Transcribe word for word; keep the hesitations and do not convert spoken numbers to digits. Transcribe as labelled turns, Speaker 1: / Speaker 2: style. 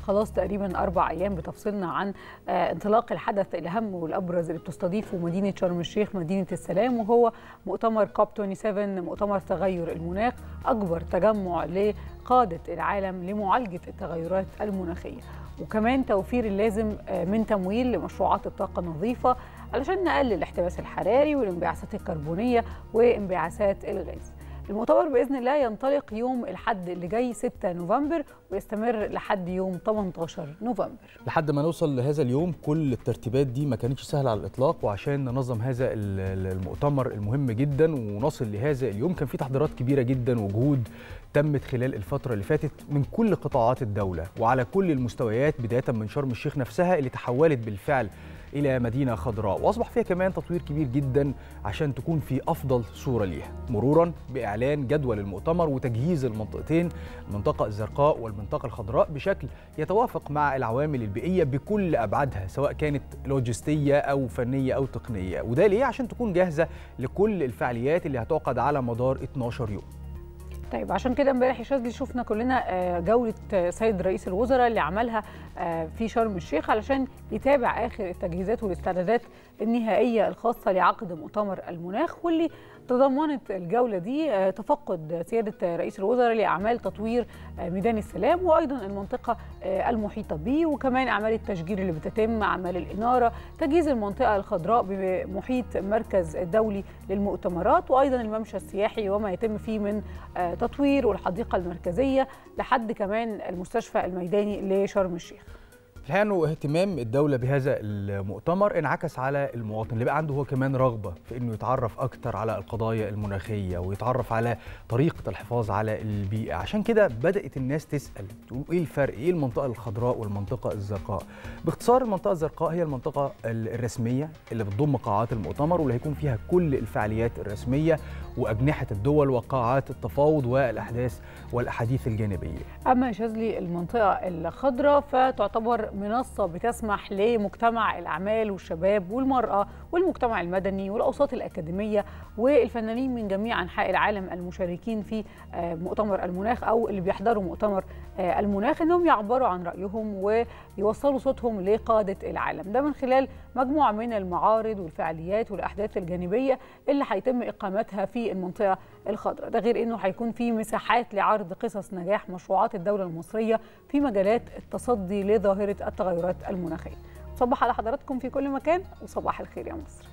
Speaker 1: خلاص تقريبا أربع أيام بتفصلنا عن انطلاق الحدث الأهم والأبرز اللي بتستضيفه مدينة شرم الشيخ مدينة السلام، وهو مؤتمر كوب سبعة وعشرين مؤتمر تغير المناخ، أكبر تجمع لقادة العالم لمعالجة التغيرات المناخية، وكمان توفير اللازم من تمويل لمشروعات الطاقة النظيفة علشان نقلل الاحتباس الحراري والانبعاثات الكربونية وانبعاثات الغاز. المؤتمر بإذن الله ينطلق يوم الأحد اللي جاي ستة نوفمبر ويستمر لحد يوم ثمانية عشر نوفمبر.
Speaker 2: لحد ما نوصل لهذا اليوم كل الترتيبات دي ما كانتش سهلة على الإطلاق، وعشان ننظم هذا المؤتمر المهم جدا ونصل لهذا اليوم كان في تحضيرات كبيرة جدا وجهود تمت خلال الفترة اللي فاتت من كل قطاعات الدولة وعلى كل المستويات، بداية من شرم الشيخ نفسها اللي تحولت بالفعل إلى مدينة خضراء وأصبح فيها كمان تطوير كبير جدا عشان تكون في أفضل صورة ليها، مرورا بإعلان جدول المؤتمر وتجهيز المنطقتين، المنطقة الزرقاء والمنطقة الخضراء، بشكل يتوافق مع العوامل البيئية بكل أبعادها سواء كانت لوجستية أو فنية أو تقنية. وده ليه؟ عشان تكون جاهزة لكل الفعاليات اللي هتعقد على مدار اثناشر يوم.
Speaker 1: طيب عشان كده امبارح يا شاذلي شفنا كلنا جولة سيد رئيس الوزراء اللي عملها في شرم الشيخ علشان يتابع آخر التجهيزات والاستعدادات النهائية الخاصة لعقد مؤتمر المناخ، واللي تضمنت الجولة دي تفقد سيادة رئيس الوزراء لأعمال تطوير ميدان السلام وأيضا المنطقة المحيطة به، وكمان أعمال التشجير اللي بتتم، أعمال الإنارة، تجهيز المنطقة الخضراء بمحيط مركز الدولي للمؤتمرات، وأيضا الممشى السياحي وما يتم فيه من تطوير، والحديقة المركزية لحد كمان المستشفى الميداني لشرم الشيخ.
Speaker 2: الحقيقة انه اهتمام الدولة بهذا المؤتمر انعكس على المواطن اللي بقى عنده هو كمان رغبة في انه يتعرف اكتر على القضايا المناخية ويتعرف على طريقة الحفاظ على البيئة. عشان كده بدأت الناس تسأل تقول ايه الفرق، ايه المنطقة الخضراء والمنطقة الزرقاء؟ باختصار المنطقة الزرقاء هي المنطقة الرسمية اللي بتضم قاعات المؤتمر واللي هيكون فيها كل الفعاليات الرسمية وأجنحة الدول وقاعات التفاوض والأحداث والأحاديث الجانبية.
Speaker 1: أما يا شاذلي المنطقة الخضراء فتعتبر منصة بتسمح لمجتمع الأعمال والشباب والمرأة والمجتمع المدني والأوساط الأكاديمية والفنانين من جميع أنحاء العالم المشاركين في مؤتمر المناخ أو اللي بيحضروا مؤتمر المناخ إنهم يعبروا عن رأيهم ويوصلوا صوتهم لقادة العالم، ده من خلال مجموعة من المعارض والفعاليات والأحداث الجانبية اللي هيتم إقامتها في المنطقة الخضراء. ده غير إنه هيكون في مساحات لعرض قصص نجاح مشروعات الدولة المصرية في مجالات التصدي لظاهرة التغيرات المناخية. صباح على حضراتكم في كل مكان وصباح الخير يا مصر.